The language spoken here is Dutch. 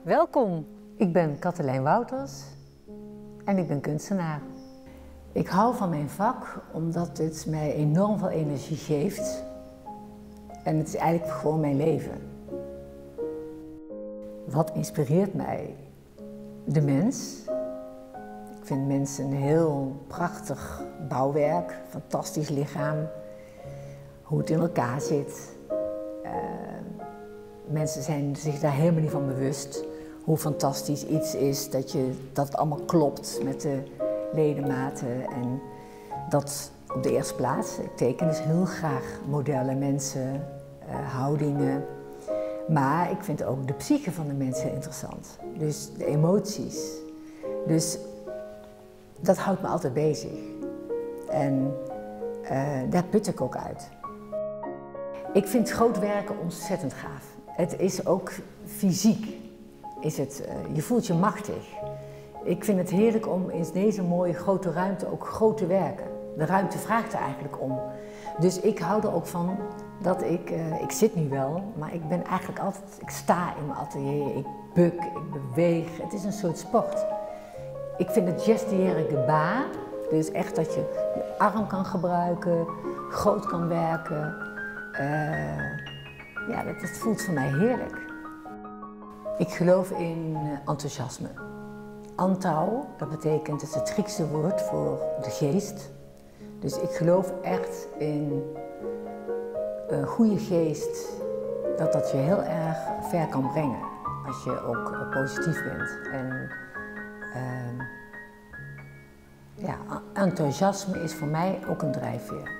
Welkom, ik ben Katelijn Wouters en ik ben kunstenaar. Ik hou van mijn vak omdat het mij enorm veel energie geeft en het is eigenlijk gewoon mijn leven. Wat inspireert mij? De mens. Ik vind mensen een heel prachtig bouwwerk, fantastisch lichaam, hoe het in elkaar zit. Mensen zijn zich daar helemaal niet van bewust hoe fantastisch iets is, dat het allemaal klopt met de ledematen. En dat op de eerste plaats. Ik teken dus heel graag modellen, mensen, houdingen. Maar ik vind ook de psyche van de mensen interessant. Dus de emoties. Dus dat houdt me altijd bezig. En daar put ik ook uit. Ik vind groot werken ontzettend gaaf. Het is ook fysiek. Je voelt je machtig. Ik vind het heerlijk om in deze mooie grote ruimte ook groot te werken. De ruimte vraagt er eigenlijk om. Dus ik hou er ook van dat ik zit nu wel, maar ik ben eigenlijk altijd, ik sta in mijn atelier, ik buk, ik beweeg. Het is een soort sport. Ik vind het gestiëre gebaar, dus echt dat je je arm kan gebruiken, groot kan werken. Ja, dat voelt voor mij heerlijk. Ik geloof in enthousiasme. Antau, dat betekent, het is het Griekse woord voor de geest. Dus ik geloof echt in een goede geest, dat je heel erg ver kan brengen. Als je ook positief bent. En ja, enthousiasme is voor mij ook een drijfveer.